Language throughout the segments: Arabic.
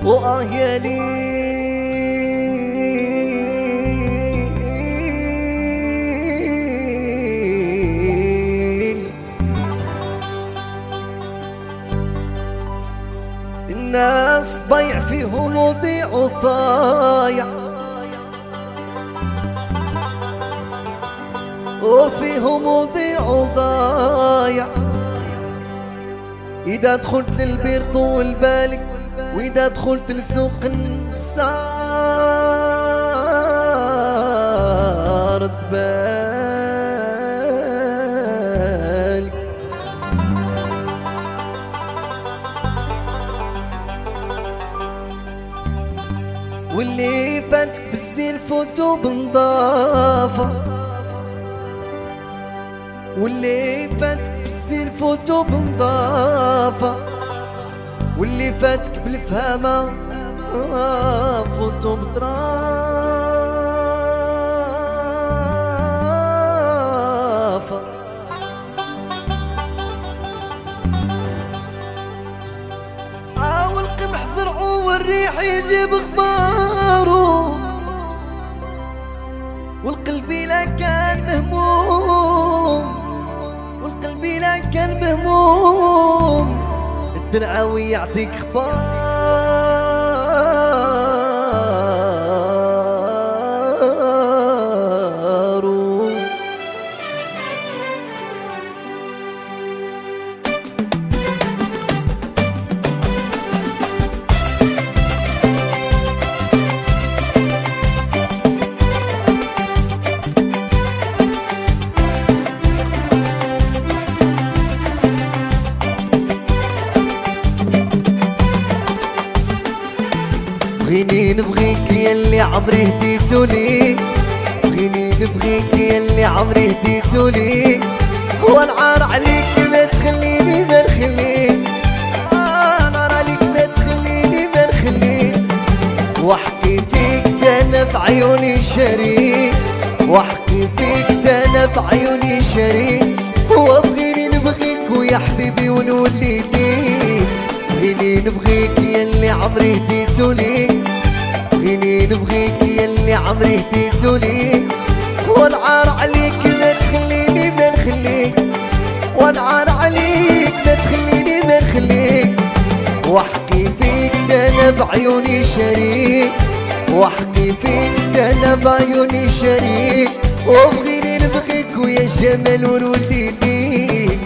وآه يا ليل الناس ضيع فيهم وضيع وضايع وفيهم وضيع وضايع. إذا دخلت للبير طول بالك وإذا دخلت لسوق النسار بالك. واللي فاتك بالزين فوتو بنظافة واللي فاتك بالزين فوتو بنظافة واللي فاتك بالفهامة فوتو بضرافة. والقمح زرعو والريح يجيب غبارو والقلب لا كان مهموم والقلب لا كان مهموم الدرعاوي يعطيك خبارو. بغيني نبغيك ياللي عمري هديتولي بغيني نبغيك ياللي عمري هديتولي هو العار عليك ما تخليني ما نخليك نار عليك ما تخليني ما نخليك. واحكي فيك تانا بعيوني شريك واحكي فيك تانا بعيوني شريك. وبغيني نبغيك ويا حبيبي ونولي ليك بغيني نبغيك ياللي عمري هديتولي بغيني نبغيك ياللي عمري هديتولي. والعار عليك ما تخليني ما نخليك والعار عليك ما تخليني ما نخليك. واحكي فيك تانا بعيوني شريك واحكي فيك تانا بعيوني شريك. وبغيني نبغيك ويا جمال ونولي ليك.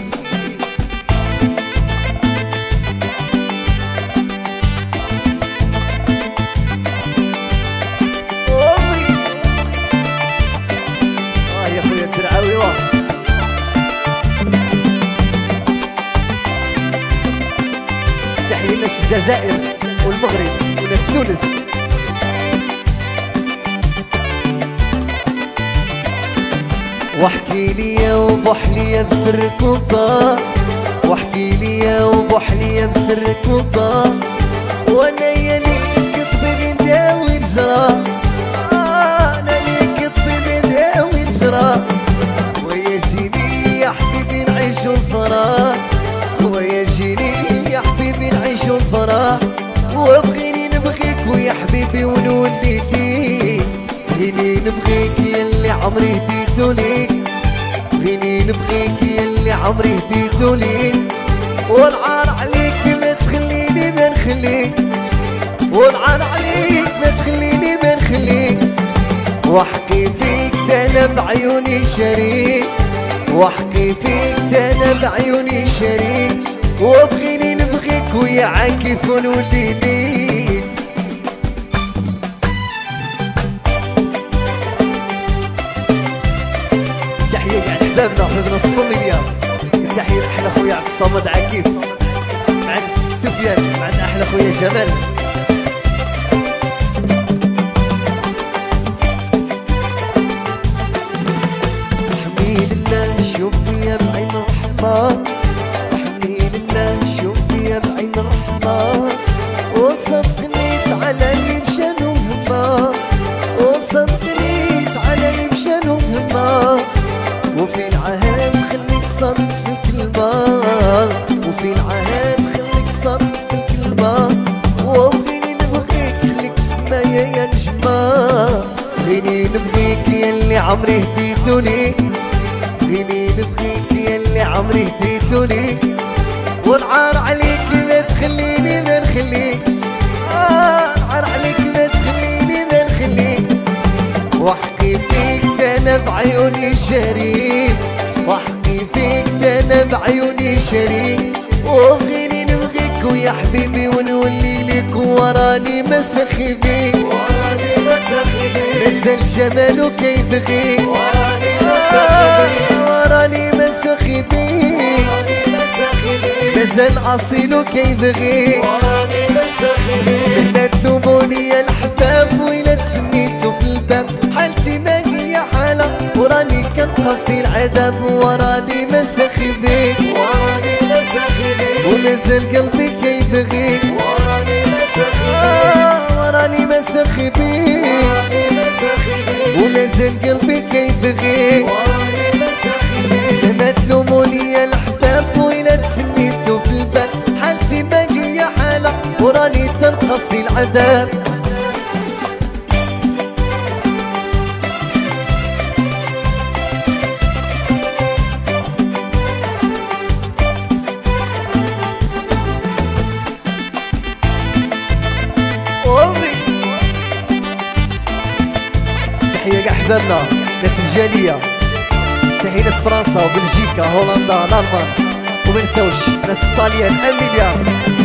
تحية لناس الجزائر والمغرب وناس تونس. واحكي ليا وبوح ليا بسرك وطا واحكي ليا وبوح ليا بسرك وطا. وانا يا ليك طبيب نداوي الجراح انا ليك طبيب نداوي الجراح. ويا جيني يا حبيبي نعيشو الفرح ويا جيني يا حبيبي نعيشو الفرح. وبغيني نبغيك ويا حبيبي ونولي ليك بغيني نبغيك ياللي عمري هديتولي بغيني نبغيك ياللي عمري هديتولي. والعار عليك ما تخليني ما نخليك والعار عليك ما تخليني ما نخليك. واحكي فيك تانا بعيوني شريك واحكي فيك تانا بعيوني شريك. وبغيني نبغيك ويا عاكف ونولي ليك. تحية كاع لحبابنا وحبابنا الصوميلية. تحية لأحلى خويا عبد الصمد عكيف مع سفيان مع أحلى خويا جمال. حميد الله شوف فيا بعين الرحمة حميد الله شوف فيا بعين الرحمة. وصدقني على اللي مشانو مهمة وصدقني على اللي مشانو مهمة. وفي العهد خليك صادق في الكلمة وفي العهد خليك صادق في الكلمة. وبغيني نبغيك معايا يا نجمة غيني نبغيك ياللي عمري هديتولي غيني نبغيك ياللي عمري هديتولي والعار عليك ما تخليني ما نخليك العار عليك ما تخليني ما نخليك وحقي فيك انا بعيوني شريك وحقي فيك انا بعيوني شريك وبغيني نبغيك ويا حبيبي ونولي لك وراني مسخي بيك وراني مسخي بيك نزل جماله كيبغيك وراني مسخي بيك وراني مسخي بيك مازال اصيلو كيبغيك وراني مسخي بيك لا تلوموني يا الحباب ويلا تسميتو في الباب حالتي ما هي حالة وراني كنقصي العذاب وراني مسخي بيك وراني مسخي بيك ومازال قلبي كيبغيك وراني مسخي بيك وراني مسخي بيك ومازال قلبي كيبغيك وراني مسخي بيك ما تلوموني يا الحباب ويلا تسميتو في الباب حالتي ما هي حالة وراني تنقصي العذاب تحية كاع حبابنا ناس الجالية تحية ناس فرنسا وبلجيكا هولندا الألمان ومنساوش ناس الطاليان أميليا